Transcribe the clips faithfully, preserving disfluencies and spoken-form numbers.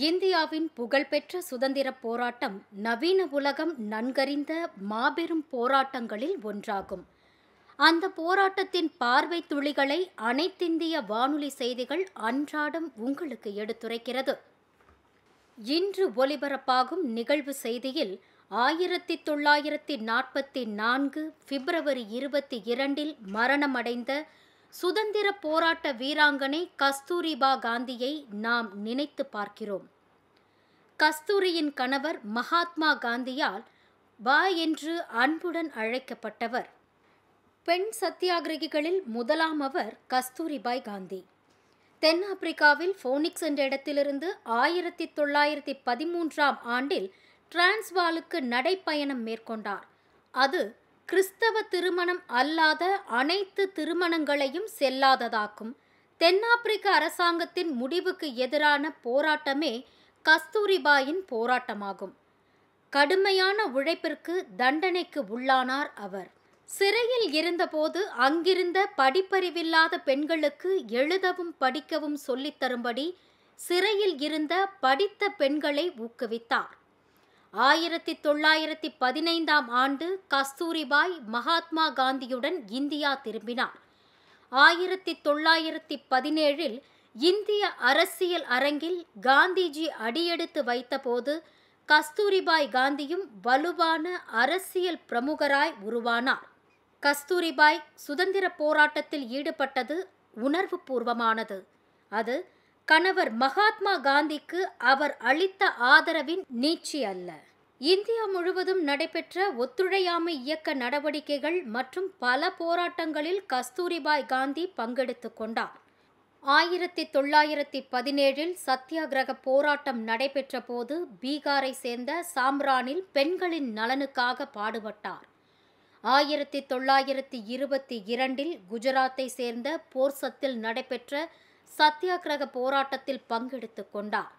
இந்தியாவின் புகழ்பெற்ற சுதந்திர போராட்டம் நவீன உலகம் நன்கறிந்த மாபெரும் போராட்டங்களில் ஒன்றாகும். அந்த போராட்டத்தின் பார்வை துளிகளை அனைத்திந்திய வானொலி செய்திகள் அன்றாடம் உங்களுக்கு எடுத்துரைக்கிறது. இன்று ஒலிபரப்பாகும் நிகழ்வு செய்தியில் ஆயிரத்தி தொள்ளாயிரத்தி நாற்பத்தி நான்கு பிப்ரவரி இருபத்தி இரண்டில் மரணமடைந்த சுதந்திர போராட்ட வீராங்கனை கஸ்தூரிபா காந்தியை நாம் நினைத்து பார்க்கிறோம். கஸ்தூரியின் கணவர் மகாத்மா காந்தியால் பா என்று அன்புடன் அழைக்கப்பட்டவர். பெண் சத்தியாகிரகிகளில் முதலாம் அவர் கஸ்தூரிபாய் காந்தி. தென்னாப்பிரிக்காவில் போனிக்ஸ் என்ற இடத்திலிருந்து ஆயிரத்தி தொள்ளாயிரத்தி பதிமூன்றாம் ஆண்டில் டிரான்ஸ்வாலுக்கு நடைப்பயணம் மேற்கொண்டார். அது கிறிஸ்தவ திருமணம் அல்லாத அனைத்து திருமணங்களையும் செல்லாததாக்கும். தென்னாப்பிரிக்க அரசாங்கத்தின் முடிவுக்கு எதிரான போராட்டமே கஸ்தூரிபாயின் போராட்டமாகும். கடுமையான உழைப்பிற்கு தண்டனைக்கு உள்ளானார் அவர். சிறையில் இருந்தபோது அங்கிருந்த படிப்பறிவில்லாத பெண்களுக்கு எழுதவும் படிக்கவும் சொல்லித் தரும்படி சிறையில் இருந்த படித்த பெண்களை ஊக்குவித்தார். ஆயிரத்தி தொள்ளாயிரத்தி பதினைந்தாம் ஆண்டு கஸ்தூரிபாய் மகாத்மா காந்தியுடன் இந்தியா திரும்பினார். ஆயிரத்தி தொள்ளாயிரத்தி பதினேழில் இந்திய அரசியல் அரங்கில் காந்திஜி அடியெடுத்து வைத்தபோது கஸ்தூரிபாய் காந்தியும் வலுவான அரசியல் பிரமுகராய் உருவானார். கஸ்தூரிபாய் சுதந்திர போராட்டத்தில் ஈடுபட்டது உணர்வு பூர்வமானது. அது கணவர் மகாத்மா காந்திக்கு அவர் அளித்த ஆதரவின் நீட்சி அல்ல. இந்தியா முழுவதும் நடைபெற்ற ஒத்துழையாமை இயக்க நடவடிக்கைகள் மற்றும் பல போராட்டங்களில் கஸ்தூரிபாய் காந்தி பங்கெடுத்துக் கொண்டார். ஆயிரத்தி தொள்ளாயிரத்தி பதினேழில் சத்தியாகிரக போராட்டம் நடைபெற்ற போது பீகாரை சேர்ந்த சாம்ரானில் பெண்களின் நலனுக்காக பாடுபட்டார். ஆயிரத்தி தொள்ளாயிரத்தி இருபத்தி இரண்டில் குஜராத்தை சேர்ந்த போர்சத்தில் நடைபெற்ற சத்தியாகிரக போராட்டத்தில் பங்கெடுத்துக் கொண்டார்.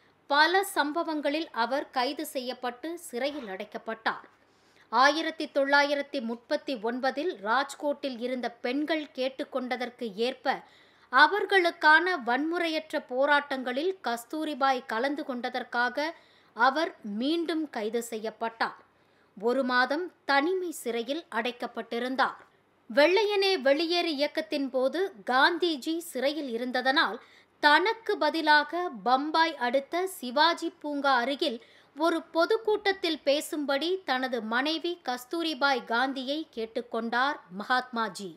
பல சம்பவங்களில் அவர் கைது செய்யப்பட்டு சிறையில் அடைக்கப்பட்டார். ஆயிரத்தி தொள்ளாயிரத்தி முப்பத்தி ஒன்பதில் ராஜ்கோட்டில் இருந்த பெண்கள் கேட்டுக்கொண்டதற்கு ஏற்ப அவர்களுக்கான வன்முறையற்ற போராட்டங்களில் கஸ்தூரிபாய் கலந்து கொண்டதற்காக அவர் மீண்டும் கைது செய்யப்பட்டார். ஒரு மாதம் தனிமை சிறையில் அடைக்கப்பட்டிருந்தார். வெள்ளையனே வெளியேறு இயக்கத்தின் போது காந்திஜி சிறையில் இருந்ததனால் தனக்கு பதிலாக பம்பாய் அடுத்த சிவாஜி பூங்கா அருகில் ஒரு பொதுக்கூட்டத்தில் பேசும்படி தனது மனைவி கஸ்தூரிபாய் காந்தியை கேட்டுக்கொண்டார் மகாத்மாஜி.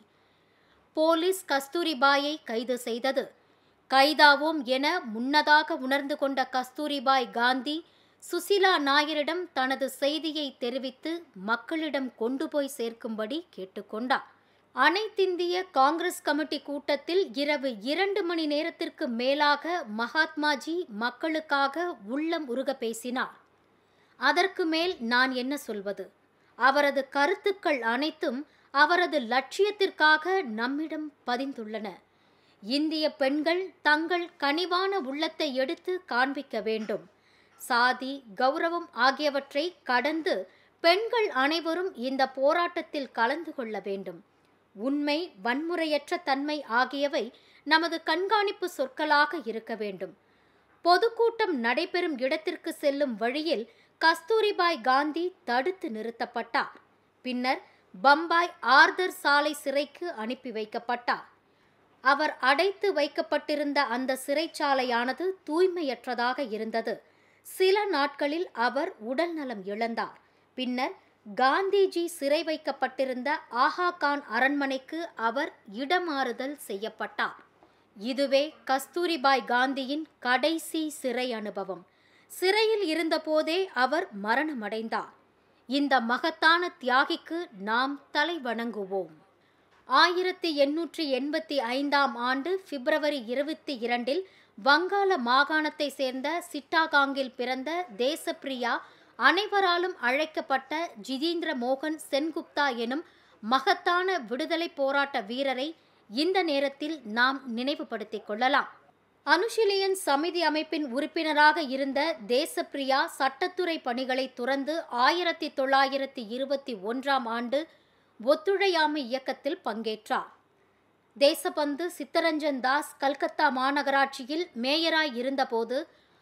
போலீஸ் கஸ்தூரிபாயை கைது செய்தது. கைதாவோம் என முன்னதாக உணர்ந்து கொண்ட கஸ்தூரிபாய் காந்தி சுசிலா நாயரிடம் தனது செய்தியை தெரிவித்து மக்களிடம் கொண்டு போய் சேர்க்கும்படி கேட்டுக்கொண்டார். அனைத்திந்திய காங்கிரஸ் கமிட்டி கூட்டத்தில் இரவு இரண்டு மணி நேரத்திற்கு மேலாக மகாத்மாஜி மக்களுக்காக உள்ளம் உருக பேசினார். அதற்கு மேல் நான் என்ன சொல்வது? அவரது கருத்துக்கள் அனைத்தும் அவரது லட்சியத்திற்காக நம்மிடம் பதிந்துள்ளன. இந்திய பெண்கள் தங்கள் கனிவான உள்ளத்தை எடுத்து காண்பிக்க வேண்டும். சாதி, கௌரவம் ஆகியவற்றை கடந்து பெண்கள் அனைவரும் இந்த போராட்டத்தில் கலந்து கொள்ள வேண்டும். உண்மை, வன்முறையற்ற தன்மை ஆகியவை நமது கண்காணிப்பு சொற்களாக இருக்க வேண்டும். பொதுக்கூட்டம் நடைபெறும் இடத்திற்கு செல்லும் வழியில் கஸ்தூரிபாய் காந்தி தடுத்து நிறுத்தப்பட்டார். பின்னர் பம்பாய் ஆர்தர் சாலை சிறைக்கு அனுப்பி வைக்கப்பட்டார். அவர் அடைத்து வைக்கப்பட்டிருந்த அந்த சிறைச்சாலையானது தூய்மையற்றதாக இருந்தது. சில நாட்களில் அவர் உடல் நலம் இழந்தார். பின்னர் காந்திஜி சிறை வைக்கப்பட்டிருந்த ஆகா கான் அரண்மனைக்கு அவர் இடமாறுதல் செய்யப்பட்டார். இதுவே கஸ்தூரிபாய் காந்தியின் கடைசி சிறை அனுபவம். சிறையில் இருந்தபோதே அவர் மரணமடைந்தார். இந்த மகத்தான தியாகிக்கு நாம் தலை வணங்குவோம். ஆயிரத்தி எண்ணூற்றி எண்பத்தி ஐந்தாம் ஆண்டு பிப்ரவரி இருபத்தி இரண்டில் வங்காள மாகாணத்தை சேர்ந்த சிட்டாகாங்கில் பிறந்த தேசப்பிரியா அனைவராலும் அழைக்கப்பட்ட ஜிதேந்திர மோகன் சென்குப்தா எனும் மகத்தான விடுதலை போராட்ட வீரரை இந்த நேரத்தில் நாம் நினைவுபடுத்திக் கொள்ளலாம். அனுஷிலியன் சமிதி அமைப்பின் உறுப்பினராக இருந்த தேசப்பிரியா சட்டத்துறை பணிகளை துறந்து ஆயிரத்தி தொள்ளாயிரத்தி இருபத்தி ஒன்றாம் ஆண்டு ஒத்துழையாமை இயக்கத்தில் பங்கேற்றார். தேசபந்து சித்தரஞ்சன் தாஸ் கல்கத்தா மாநகராட்சியில் மேயராய் இருந்தபோது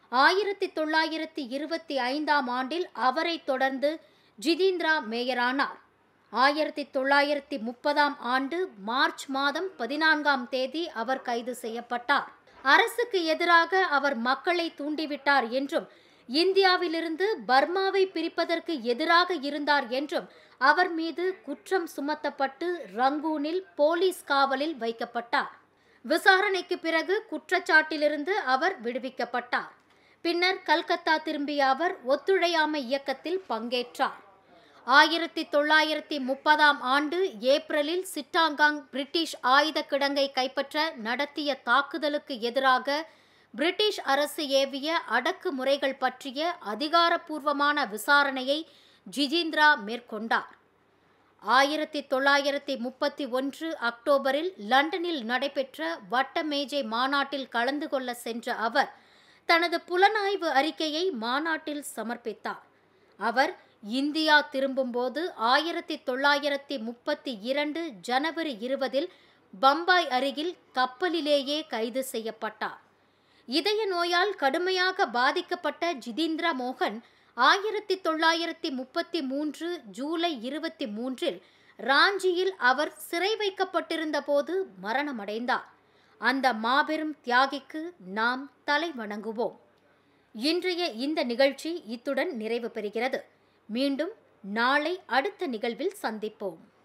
ஆயிரத்தி தொள்ளாயிரத்தி இருபத்தி ஐந்தாம் ஆண்டில் அவரை தொடர்ந்து ஜிதேந்திரா மேயரானார். ஆயிரத்தி தொள்ளாயிரத்தி முப்பதாம் ஆண்டு மார்ச் மாதம் பதினான்காம் தேதி அவர் கைது செய்யப்பட்டார். அரசுக்கு எதிராக அவர் மக்களை தூண்டிவிட்டார் என்றும், இந்தியாவிலிருந்து பர்மாவை பிரிப்பதற்கு எதிராக இருந்தார் என்றும் அவர் மீது குற்றம் சுமத்தப்பட்டு ரங்கூனில் போலீஸ் காவலில் வைக்கப்பட்டார். விசாரணைக்கு பிறகு குற்றச்சாட்டிலிருந்து அவர் விடுவிக்கப்பட்டார். பின்னர் கல்கத்தா திரும்பிய அவர் ஒத்துழையாமை இயக்கத்தில் பங்கேற்றார். ஆயிரத்தி தொள்ளாயிரத்தி முப்பதாம் ஆண்டு ஏப்ரலில் சிட்டாகாங் பிரிட்டிஷ் ஆயுத கிடங்கை கைப்பற்ற நடத்திய தாக்குதலுக்கு எதிராக பிரிட்டிஷ் அரசு ஏவிய அடக்குமுறைகள் பற்றிய அதிகாரப்பூர்வமான விசாரணையை ஜிதேந்திரா மேற்கொண்டார். ஆயிரத்தி தொள்ளாயிரத்தி முப்பத்தி ஒன்று அக்டோபரில் லண்டனில் நடைபெற்ற வட்டமேஜை மாநாட்டில் கலந்து கொள்ள சென்ற அவர் தனது புலனாய்வு அறிக்கையை மாநாட்டில் சமர்ப்பித்தார். அவர் இந்தியா திரும்பும்போது ஆயிரத்தி தொள்ளாயிரத்தி முப்பத்தி இரண்டு ஜனவரி இருபதில் பம்பாய் அருகில் கப்பலிலேயே கைது செய்யப்பட்டார். இதய நோயால் கடுமையாக பாதிக்கப்பட்ட ஜிதேந்திர மோகன் ஆயிரத்தி தொள்ளாயிரத்தி முப்பத்தி மூன்று ஜூலை இருபத்தி மூன்றில் ராஞ்சியில் அவர் சிறை வைக்கப்பட்டிருந்த போது மரணமடைந்தார். அந்த மாபெரும் தியாகிக்கு நாம் தலை வணங்குவோம். இன்றைய இந்த நிகழ்ச்சி இத்துடன் நிறைவு பெறுகிறது. மீண்டும் நாளை அடுத்த நிகழ்வில் சந்திப்போம்.